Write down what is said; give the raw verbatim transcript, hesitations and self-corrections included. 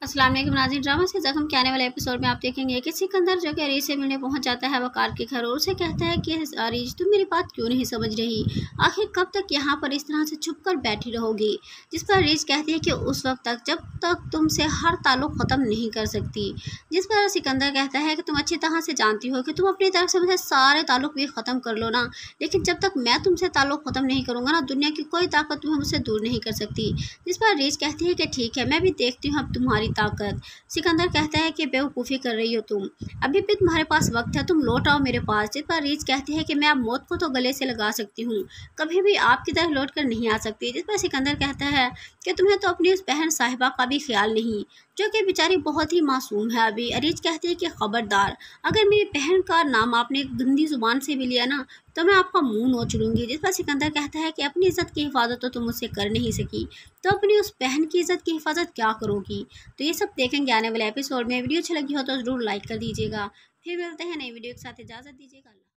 अस्सलाम वालेकुम नाज़रीन, ड्रामा से ज़ख्म के आने वाले एपिसोड में आप देखेंगे कि सिकंदर जो कि अरीज से मिलने पहुंच जाता है वकार के घर और उसे कहता है कि अरीज तुम मेरी बात क्यों नहीं समझ रही, आखिर कब तक यहाँ पर इस तरह से छुप कर बैठी रहोगी। जिस पर अरीज कहती है कि उस वक्त तक जब तक तुमसे हर ताल्लुक़ ख़त्म नहीं कर सकती। जिस पर सिकंदर कहता है कि तुम अच्छी तरह से जानती हो कि तुम अपनी तरफ से मुझे सारे ताल्लुक़ भी ख़त्म कर लो ना, लेकिन जब तक मैं तुमसे ताल्लुक़ ख़त्म नहीं करूँगा ना, दुनिया की कोई ताकत तुम्हें मुझसे दूर नहीं कर सकती। जिस पर अरीज कहती है कि ठीक है, मैं भी देखती हूँ अब तुम्हारी ताकत। सिकंदर कहता है कि बेवकूफ़ी कर रही हो तुम, अभी भी तुम्हारे पास वक्त है, तुम लौट आओ मेरे पास। जिस पर रीच कहती है कि मैं अब मौत को तो गले से लगा सकती हूँ, कभी भी आपकी तरफ लौट कर नहीं आ सकती। जिस पर सिकंदर कहता है कि तुम्हें तो अपनी उस बहन साहिबा का भी ख्याल नहीं, जो कि बेचारी बहुत ही मासूम है अभी। अरीज कहती है कि खबरदार, अगर मेरी बहन का नाम आपने गंदी जुबान से भी लिया ना, तो मैं आपका मुंह नोच लूँगी। जिस पर सिकंदर कहता है कि अपनी इज़्ज़त की हिफाजत तो तुम मुझसे कर नहीं सकी, तो अपनी उस बहन की इज़्ज़त की हिफाजत क्या करोगी। तो ये सब देखेंगे आने वाले एपिसोड में। वीडियो अच्छी लगी हो तो ज़रूर लाइक कर दीजिएगा। फिर मिलते हैं नई वीडियो के साथ, इजाज़त दीजिएगा।